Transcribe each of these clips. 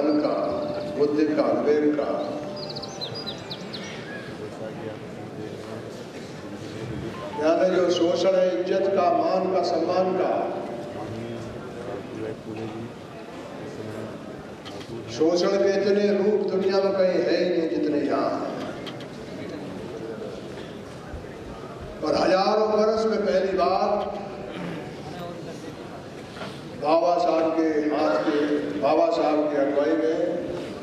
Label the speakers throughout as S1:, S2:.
S1: मन का, बुद्धि का, विवेक का, यानी जो शोषण है इज्जत का, मान का, सम्मान का, शोषण के इतने रूप दुनिया में कहीं है ही नहीं जितने यहाँ हैं। और हजारों वर्ष में पहली बार बाबा साहब के हाथ के, बाबा साहब की अगुवाई में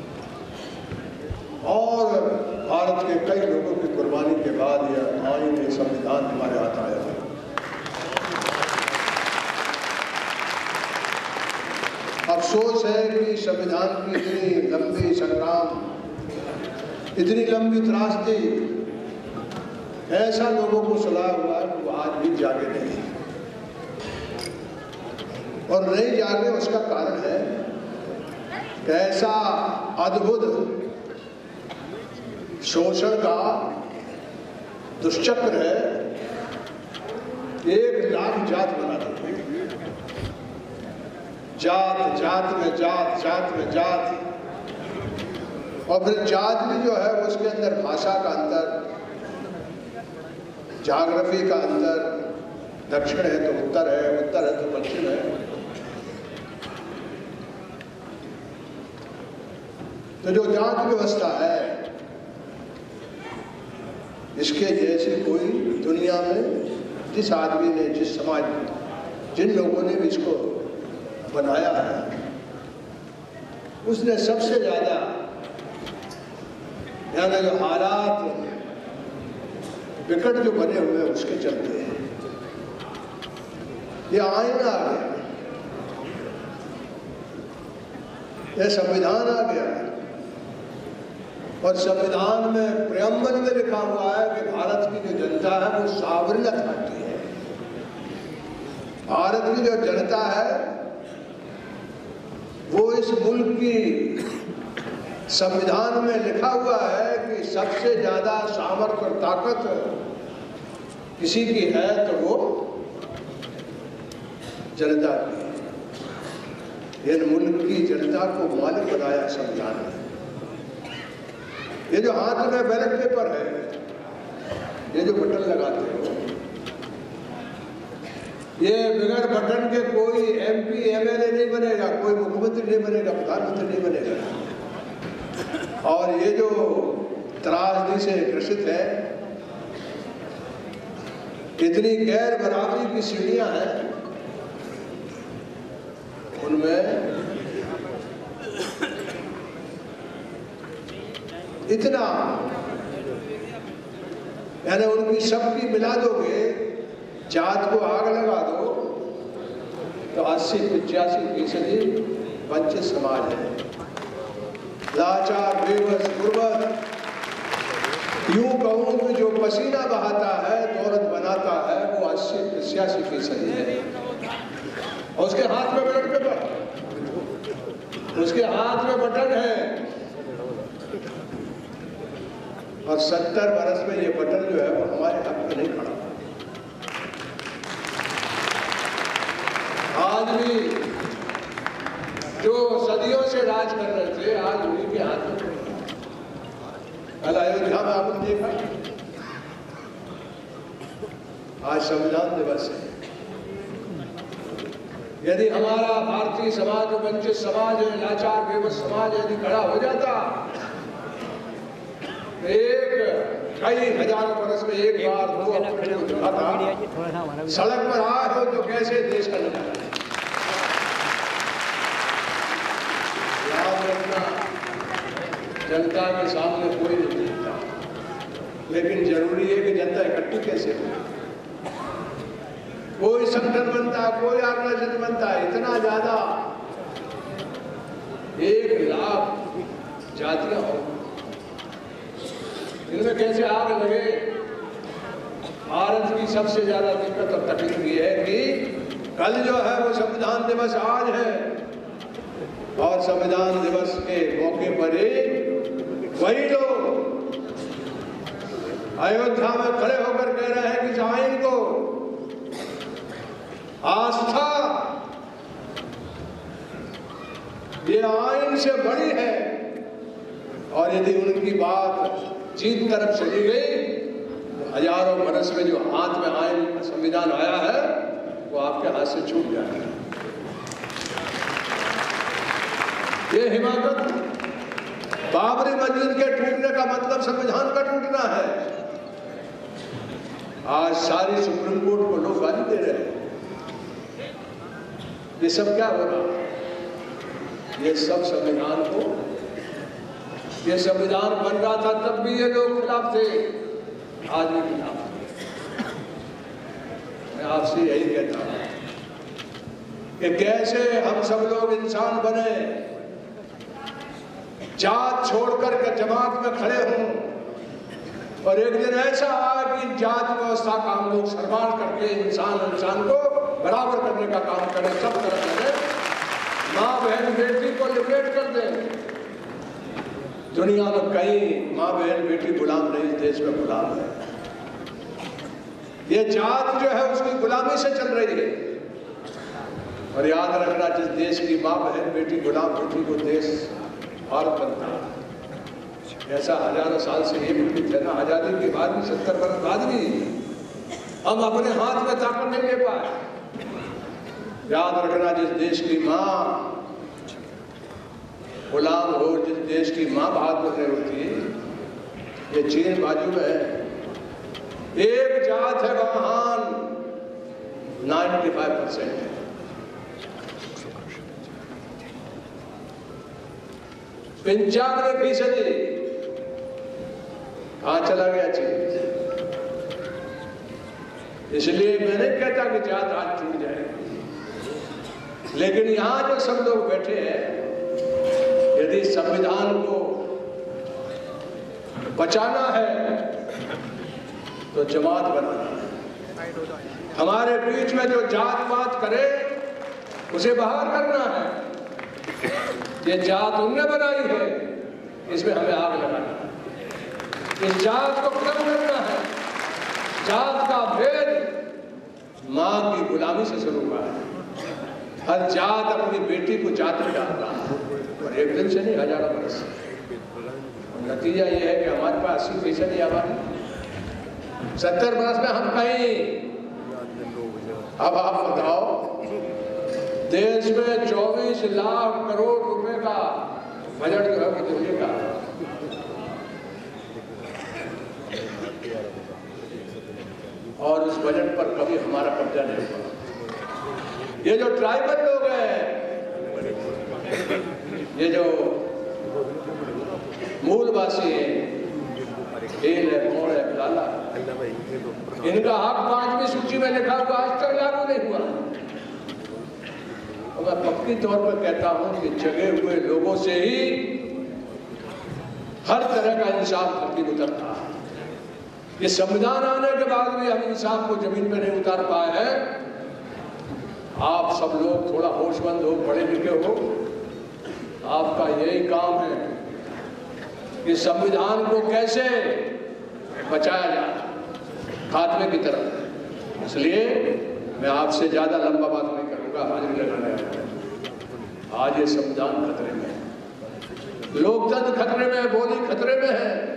S1: और भारत के कई लोगों की कुर्बानी के बाद यह आईन, ये संविधान हमारे हाथ आया है। अफसोस है कि संविधान की इतनी लंबी संग्राम, इतनी लंबी त्रासदी, ऐसा लोगों को सुना हुआ है वो आज भी जागे नहीं, और नहीं जागे उसका कारण है कि ऐसा अद्भुत शोषण का दुष्चक्र है, एक लाख जात बना रहे हैं, जात जात में जात, जात में जात, और फिर जात भी जो है उसके अंदर भाषा का अंतर, ज्योग्राफी का अंतर, दक्षिण है तो उत्तर है, उत्तर है तो पश्चिम है। तो जो जात व्यवस्था है, इसके जैसी कोई दुनिया में, जिस आदमी ने, जिस समाज में, जिन लोगों ने भी इसको बनाया है, उसने सबसे ज्यादा, यानी जो हालात विकट जो बने हुए हैं उसके चलते हैं ये आईना आ गया, यह संविधान आ गया, और संविधान में प्रेम्बल में लिखा हुआ है कि भारत की जो जनता है वो सावरियत पार्टी है। भारत की जो जनता है वो इस मुल्क की, संविधान में लिखा हुआ है कि सबसे ज्यादा सामर्थ्य और ताकत किसी की है तो वो जनता की। इन मुल्क की जनता को मालिक बनाया संविधान ने। ये जो हाथ में बैलेट पेपर है, ये जो बटन लगाते हो, ये बगैर बटन के कोई MP MLA नहीं बनेगा, कोई मुख्यमंत्री नहीं बनेगा, प्रधानमंत्री नहीं बनेगा। और ये जो त्रासदी से ग्रसित है, इतनी गैर बराबरी की सीढ़ियां हैं, उनमें इतना, यानी उनकी सबकी मिला दोगे, जात को आग लगा दो तो 80-85% वंचित समाज है, लाचार, बेबस, गुर्बत, यूं कहूं कि जो पसीना बहाता है, दौलत बनाता है, वो 80-85% है। और उसके हाथ में बैलेट पेपर, उसके हाथ में बटन है, और 70 वर्ष में ये बटन जो है वो हमारे हक में नहीं खड़ा। आज भी जो सदियों से राज कर रहे थे, आज उन्हीं के हाथ में। कल अयोध्या में आपने देखा, आज संविधान दिवस है। यदि हमारा भारतीय समाज वंचित समाज है, लाचार बेबस समाज यदि खड़ा हो जाता, एक कई हजारों वर्ष में एक बार दो सड़क पर आए हो तो कैसे देश का नजारा है। याद रखना, जनता के सामने कोई नहीं दिखता, लेकिन जरूरी है कि जनता इकट्ठी कैसे हो। कोई संगठन बनता, कोई ऑर्गेनाइजेशन बनता, इतना ज्यादा 1 लाख जातियां हो, इनमें कैसे आग लगे। भारत की सबसे ज्यादा दिक्कत और तकलीफ ये है कि कल जो है वो संविधान दिवस आज है, और संविधान दिवस के मौके पर ही वही लोग अयोध्या में खड़े होकर कह रहे हैं कि इस आईन को आस्था ये आइन से बड़ी है, और यदि उनकी बात जीत तरफ चली गई तो हजारों बरस में जो हाथ में आइन संविधान आया है वो आपके हाथ से छूट जाएगा। ये हिमाकत, बाबरी मस्जिद के टूटने का मतलब संविधान का टूटना है। आज सारी सुप्रीम कोर्ट को लोग गाली दे रहे हैं। ये सब क्या हो रहा है? ये सब संविधान को, ये संविधान बन रहा था तब भी ये लोग खिलाफ थे, आज भी खिलाफ थे। मैं आपसे यही कहता हूं कि कैसे हम सब लोग इंसान बने, जात छोड़कर के जमात में खड़े हों, और एक दिन ऐसा आए कि जात व्यवस्था का हम लोग सर्वान करके इंसान को बराबर करने का काम करें, सब तरफ करें, माँ बहन बेटी को लिबरेट कर दें। दुनिया में कहीं माँ बहन बेटी गुलाम नहीं, देश में गुलाम है। ये जात जो है उसकी गुलामी से चल रही है। और याद रखना, जिस देश की माँ बहन बेटी गुलाम होती वो देश भारत बनता है। ऐसा हजारों साल से ये भी है ना, आजादी के बाद भी 70 वर्ष बाद भी हम अपने हाथ में ताकत नहीं ले पाए। याद रखना, जिस देश की माँ गुलाम हो, जिस देश की माँ बहादुर नहीं होती, ये चीन बाजू में है। एक जात है वहां 95% है। 95% कहाँ चला गया चीन? इसलिए मैं नहीं कहता कि जात आज छूट जाएगी, लेकिन यहां जो सब लोग बैठे हैं, यदि संविधान को बचाना है तो जमात बनाना है। हमारे बीच में जो जात पात करे उसे बाहर करना है। ये जात उनने बनाई है, इसमें हमें आग लगाना है। इस जात को खत्म करना है। जात का भेद मां की गुलामी से शुरू हुआ है। हर जात अपनी बेटी को जात में डाल रहा है, और एक दिन से नहीं, हजारों बरस से। नतीजा यह है कि हमारे पास 80% आबादी, 70 बरस में हम कहीं। अब आप बताओ, देश में 24 लाख करोड़ रुपए का बजट जो है वो दिल्ली का, और उस बजट पर कभी हमारा कब्जा नहीं हुआ। ये जो ट्राइबल लोग हैं, ये जो मूलवासी हैं, ढेल है, मोड़ है, लाला, इनका हक 5वीं सूची में लिखा हुआ, आज तक लागू नहीं हुआ। और मैं पक्की तौर पर कहता हूं कि जगे हुए लोगों से ही हर तरह का इंसाफ धरती में उतरता है। ये संविधान आने के बाद भी हम इंसाफ को जमीन पे नहीं उतार पाए हैं। आप सब लोग थोड़ा होशमंद हो, पढ़े लिखे हो, आपका यही काम है कि संविधान को कैसे बचाया जाए खात्मे की तरफ। इसलिए मैं आपसे ज्यादा लंबा बात नहीं करूंगा, हाजिरी लगाने आया। आज ये संविधान खतरे में है, लोकतंत्र खतरे में है, बोली खतरे में है।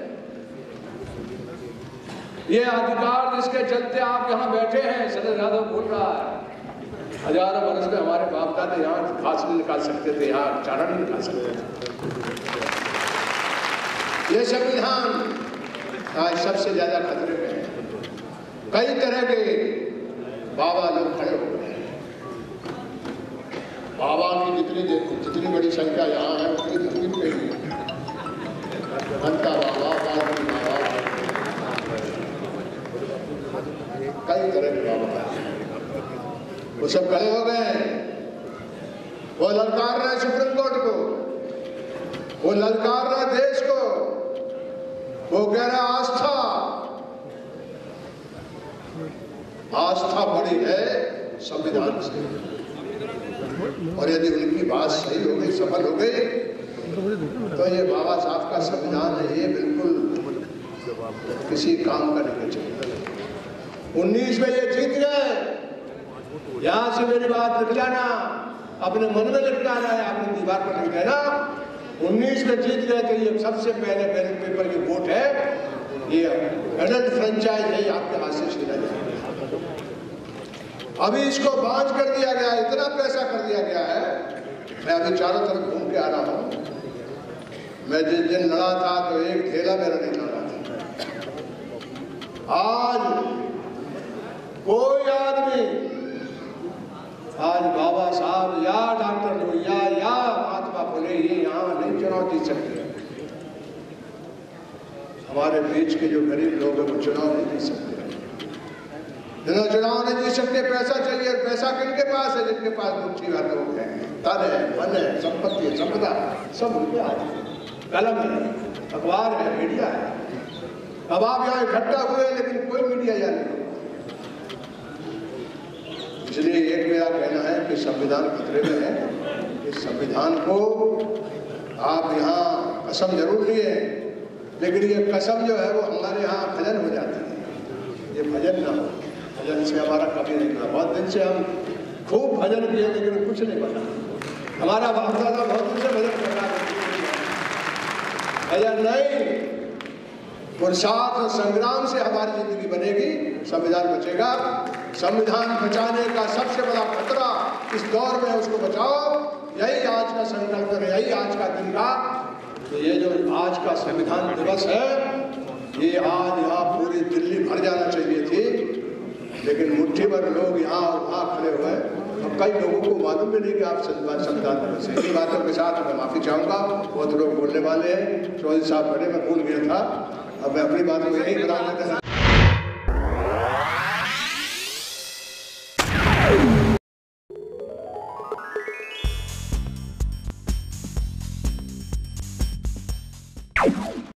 S1: ये अधिकार जिसके चलते आप यहाँ बैठे हैं, शरद यादव बोल रहा है, हजारों वर्ष में हमारे बाप दादा यहाँ घास नहीं निकाल सकते थे, यहाँ चारा नहीं निकाल सकते थे। ये संविधान आज सबसे ज्यादा खतरे में है। कई तरह के बाबा लोग खड़े हो गए। बाबा की जितनी बड़ी संख्या यहाँ है उतनी दिल्ली में ही है। घंटा बाबा, बाबा, कई तरह के बाबा, वो सब खड़े हो गए। वो ललकार रहे सुप्रीम कोर्ट को, वो ललकार रहे देश को, वो कह रहा आस्था बड़ी है संविधान से। और यदि उनकी बात सही हो गई, सफल हो गई, तो ये बाबा साहब का संविधान है, ये बिल्कुल किसी काम का नहीं चाहिए। 19 में ये जीत गए। यहां से मेरी बात लिख जाना, अपने मन में लिख के आना है, आपने दीवार पर लिख देना। 19 में जीत गए तो ये सबसे पहले बैलेट पेपर की वोट है, ये एडल्ट फ्रेंचाइज है, आपके हाथ से छीना जाएगा। अभी इसको बांझ कर दिया गया, इतना पैसा कर दिया गया है। मैं अभी चारों तरफ घूम के आ रहा हूँ। मैं जिस दिन लड़ा था तो एक थैला मेरा नहीं लड़ा था। आज कोई आदमी, आज बाबा साहब या डॉक्टर लोहिया या महात्मा फुले ये यहाँ नहीं चुनाव जीत सकते। हमारे बीच के जो गरीब लोग हैं वो चुनाव नहीं जीत सकते। जिन्होंने चुनाव नहीं जीत सकते, पैसा चाहिए। और पैसा किनके पास है? जिनके पास मुट्ठी भर लोग हैं, तन है, मन है, संपत्ति है, संपदा, सब उनके हाथ में। कलम है, अखबार है, मीडिया है। अब आप यहाँ इकट्ठा हुए लेकिन कोई मीडिया यहाँ नहीं। इसलिए एक मेरा कहना है कि संविधान खतरे में है। इस संविधान को आप यहाँ कसम जरूर लिए, लेकिन ये कसम जो है वो हमारे यहाँ भजन हो जाती है। ये भजन ना हो, भजन से हमारा कभी नहीं बना। बहुत दिन से हम खूब भजन किए लेकिन कुछ नहीं बना। हमारा बाप दादा बहुत दिन से भजन कर रहा है, भजन नहीं। पुरुषार्थ और संग्राम से हमारी जिंदगी बनेगी, संविधान बचेगा। संविधान बचाने का सबसे बड़ा खतरा इस दौर में, उसको बचाओ। यही आज का संकल्प है, यही आज का दिन का। तो ये जो आज का संविधान दिवस है, ये आज यहाँ पूरी दिल्ली भर जाना चाहिए थी, लेकिन मुट्ठी भर लोग यहाँ और वहाँ खड़े हुए। अब कई लोगों को मालूम भी नहीं कि आप संविधान दिवस है। इन्हीं बातों के साथ मैं माफी चाहूँगा। बहुत लोग बोलने वाले हैं, चौधरी साहब बड़े, मैं भूल गया था। अब मैं अपनी बात को यही बता देता हूँ।
S2: You